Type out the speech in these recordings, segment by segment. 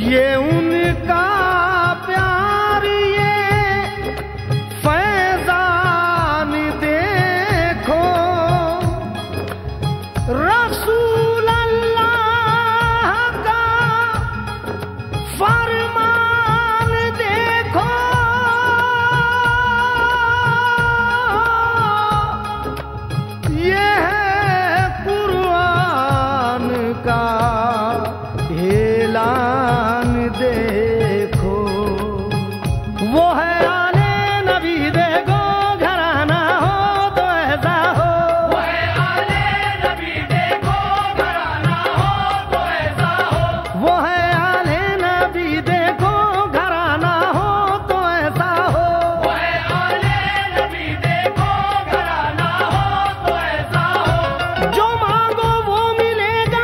ये उनका प्यार ये फैजान देखो, रसूल अल्लाह का फरमान देखो, ये है कुरान का ऐलान देखो। वो है आले नबी देखो, घराना हो तो ऐसा हो। वो है आले नबी देखो, घराना हो तो ऐसा हो। वो है आले नबी देखो, घराना हो तो ऐसा हो। वो है आले नबी देखो, घराना हो तो ऐसा हो। जो मांगो वो मिलेगा,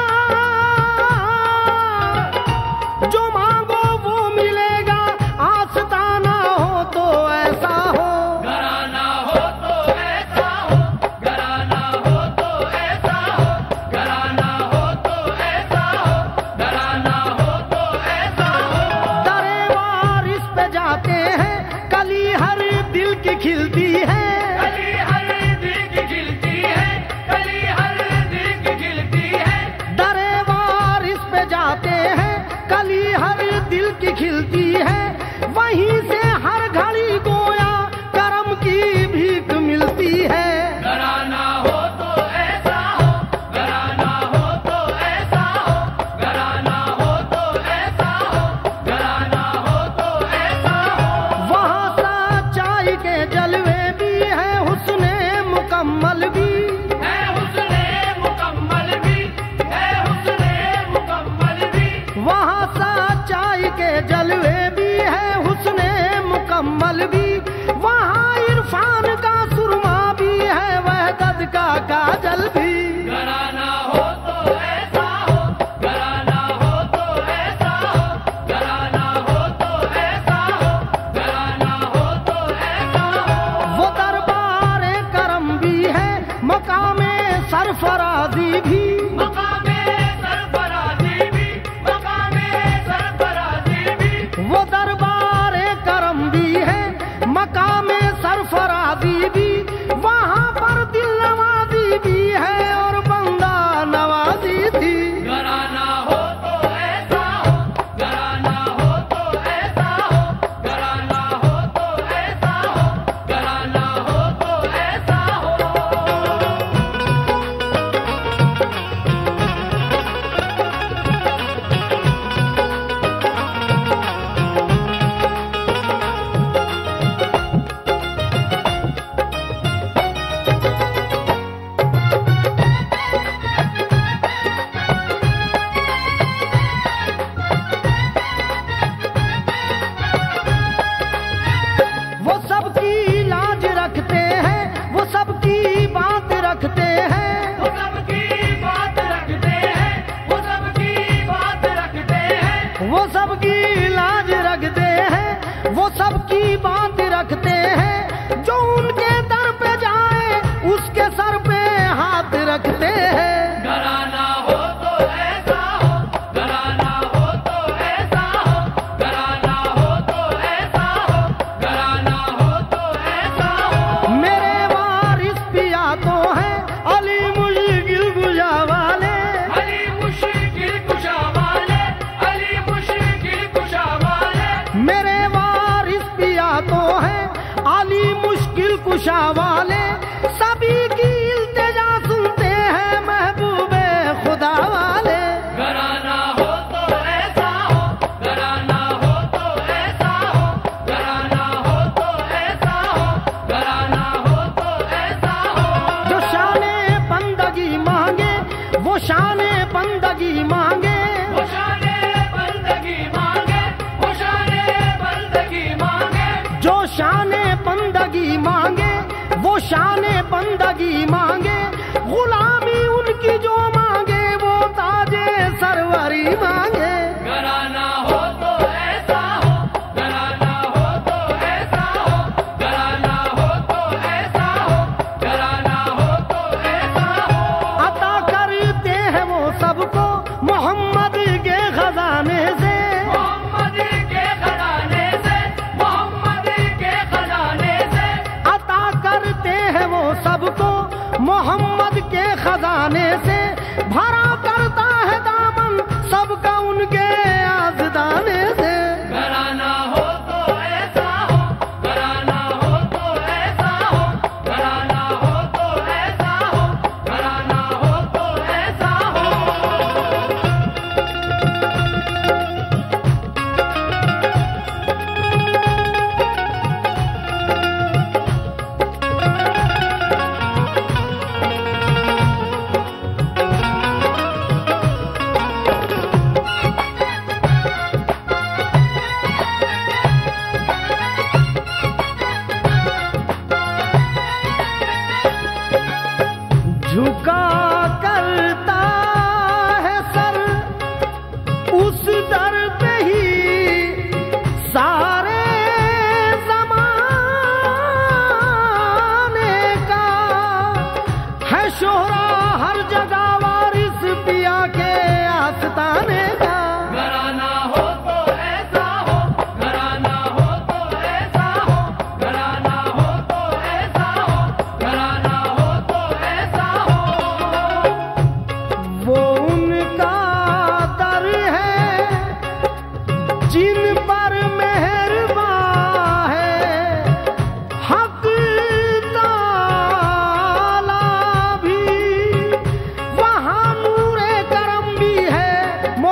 जो मांगो वो मिलेगा, आस्ताना हो तो ऐसा हो। घराना हो तो ऐसा हो, घराना हो तो ऐसा हो, घराना हो तो ऐसा हो, घराना हो तो ऐसा हो। दरे वारिस पे जाते हैं, कली हर दिल की खिलती है। कली हर दिल की खिलती है, कली हर दिल की खिलती है। दरे वारिस पे जाते हैं, कली हर दिल की खिलती है। वहीं से हर घड़ी गोया करम की भीख मिलती है। घराना हो तो ऐसा हो, घराना हो तो ऐसा हो, घराना हो तो ऐसा हो, घराना हो तो ऐसा हो। वहाँ सच्चाई के जलवे भी है, हुस्ने मुकम्मल भी। है हुस्ने मुकम्मल भी, है हुस्ने मुकम्मल भी। वहाँ सच्चाई के जलवे भी है, हुस्ने मुकम्मल भी। वहाँ इरफान का सुरमा भी है, वहदत का काजल भी। घराना हो तो ऐसा हो, घराना हो तो ऐसा हो, घराना हो तो ऐसा हो, घराना हो तो ऐसा हो। वो दरबार करम भी है, मकामे सरफराजी भी। मकामे सरफराजी भी, मकामे सरफराजी भी। वो दरबार करम भी है, मकामे सरफराजी भी। वहाँ पर दिल नवाजी भी है और बंदा नवाजी थी। घराना हो तो ऐसा हो, घराना हो तो ऐसा हो, घराना हो तो ऐसा हो, घराना हो तो ऐसा हो। वो सबकी लाज रखते हैं, वो सबकी बात रखते हैं। वो सबकी बात रखते हैं, वो सबकी बात रखते हैं। वो सबकी लाज रखते हैं, वो सबकी बात रखते हैं। जो उनके दर पे जाए उसके सर पे हाथ रखते हैं। घराना हो तो ऐसा हो, घराना हो तो ऐसा हो, घराना हो तो ऐसा हो, घराना हो तो ऐसा हो। मेरे वारिस पिया तो हैं अली मुश्किल गुजा वाले। अली मुश्किल कुशा वाले, अली मुश्किल कुशा वाले। मेरे वारिस पिया तो हैं अली मुश्किल कुशा वाले। सभी की इल्तिजा सुनते हैं महबूबे खुदा वाले। घराना हो तो ऐसा हो, घराना हो तो ऐसा हो, घराना हो तो ऐसा हो, घराना हो तो ऐसा हो। जो शाने बंदगी मांगे वो शाने बंदगी मांगे। वो शाने बंदगी मांगे, वो शाने बंदगी मांगे। जो शाने बंदगी मांगे वो शाने बंदगी मांगे। गुलामी उनकी जो मांगे वो ताजे सरवरी मांगे। घराना हो तो ऐसा हो, घराना हो तो ऐसा हो, घराना हो तो ऐसा हो, घराना हो तो ऐसा हो। अता करते हैं वो सबको मोहम्मद के खजाने से।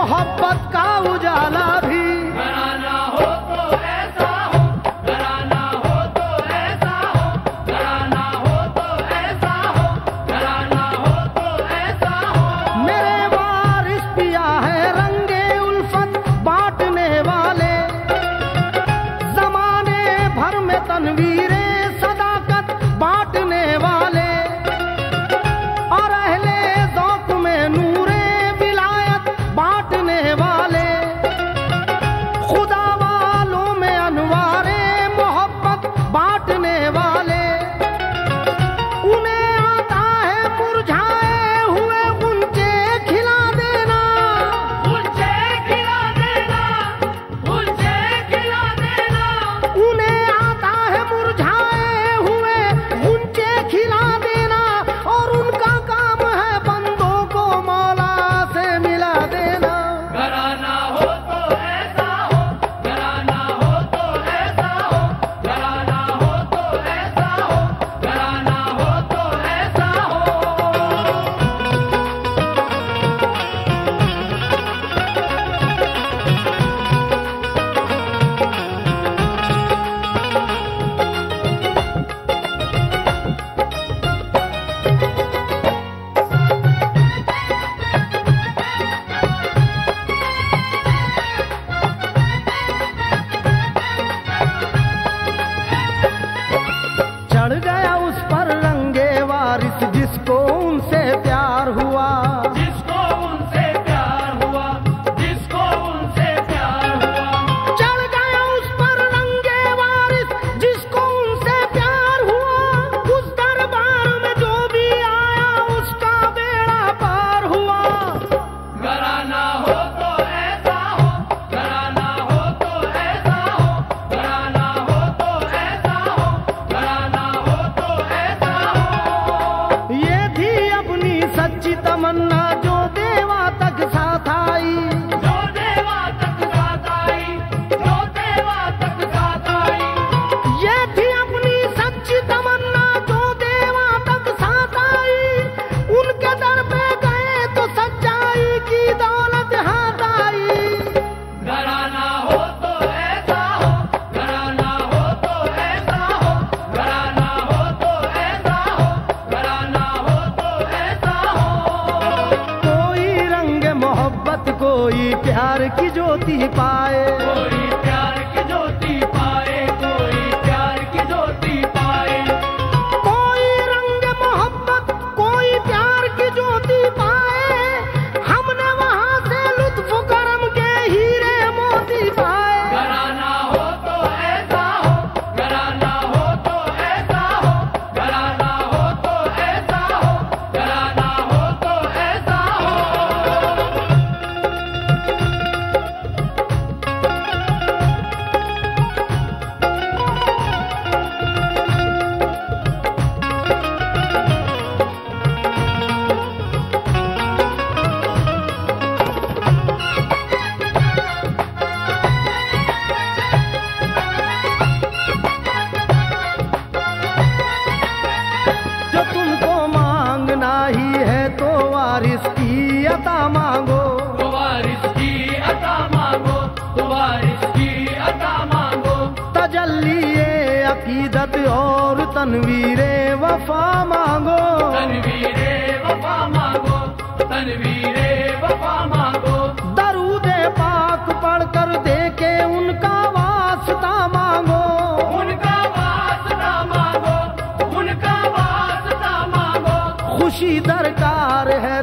मोहब्बत का उजाला भी। घराना हो तो ऐसा हो, घराना हो तो ऐसा हो, घराना हो तो ऐसा हो, घराना हो तो ऐसा हो। मेरे वारिस पिया है रंगे उल्फत बांटने वाले, जमाने भर में तनवीरे सदाकत बांटने वाले, और अहले ज़ौक़ में नूरे विलायत बांटने वाले, खुदा वालों में अनवारे मोहब्बत बांटने वाले। उन्हें आता है मुरझाए हुए गुंजे खिला देना, गुंजे खिला देना, गुंजे खिला देना। उन्हें आता है मुरझाए हुए गुंजे खिला देना, और उनका काम है बंदों को मौला से मिला देना। घराना हो तो ऐसा हो, घराना हो तो ऐसा हो, घराना हो तो ऐसा हो, घराना हो तो ऐसा हो। चढ़ गया उस पर रंगे वारिस जिसको उनसे प्यार हुआ, जिसको उनसे प्यार हुआ, जिसको उनसे प्यार हुआ। चढ़ गया उस पर रंगे वारिस जिसको उनसे प्यार हुआ। उस दरबार में जो भी आया उसका बेड़ा पार हुआ। घराना हो तो ऐसा हो, घराना हो तो ऐसा हो, घराना हो तो ऐसा हो, घराना हो तो ऐसा हो। ये थी अपनी सच्ची तमन्ना जो देवा तक साथ आई, जो देवा तक साथ आई, जो देवा तक साथ आई। ये थी अपनी सच्ची तमन्ना जो देवा तक साथ आई। उनके दर पे गए तो सच्चाई की दौलत हाथ आई। घराना हो तो ऐसा हो, घराना हो तो ऐसा हो, घराना हो तो ऐसा हो, घराना हो तो ऐसा हो। कोई रंग मोहब्बत कोई प्यार की ज्योति पाए, कोई प्यार की ज्योति पाए, कोई प्यार की ज्योति पाए। कोई रंग मोहब्बत कोई प्यार की ज्योति पाए। हमने वहां से लुत्फ करम के हीरे मोती पाए। घराना हो तो ऐसा हो, घराना हो तो ऐसा हो, घराना हो तो ऐसा हो, घराना हो तो ऐसा हो। जो तुमको मांगना ही है तो वारिस की अता मांगो। तो वारिस की अता मांगो, तो वारिस की अता मांगो। तजल्ली अकीदत और तनवीरे वफा मांगो। तनवीरे वफा मांगो, तनवीरे वफा मांगो। दरूदे पाक पढ़कर देके उनका वास्ता मांगो। उनका वास्ता मांगो, उनका वास्ता मांगो। खुशी दरकार है